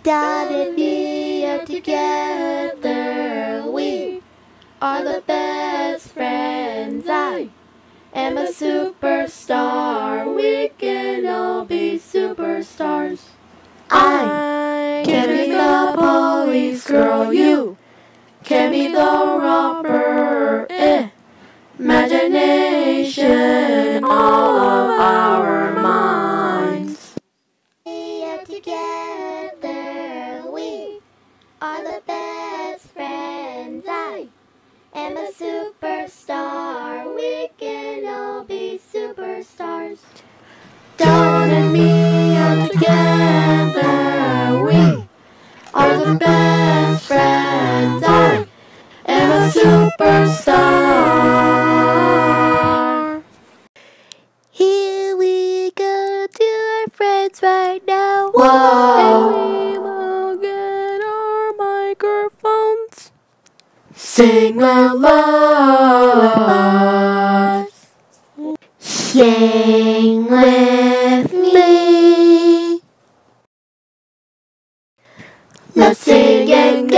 Dad and me are together. We are the best friends. I am a superstar. We can all be superstars. I can be the police girl. You can be the robber. Imagination all of our minds. We are together. We are the best friends. I am a superstar. We can all be superstars. Dawn and me are together. We are the best friends. I am a superstar. Here we go to our friends right now. Whoa. And we will get our microphones. Sing with us. Sing with me. Let's sing and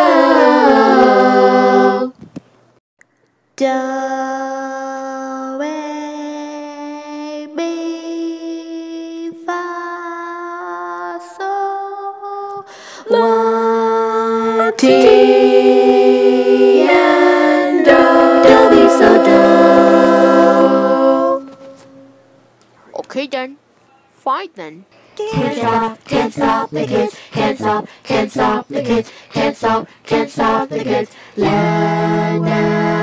go. Do, re, mi, fa, sol. 1, 2, and do. Do, be so do. Okay then, fine then. Can't stop the kids, can't stop the kids, can't stop the kids. La, la.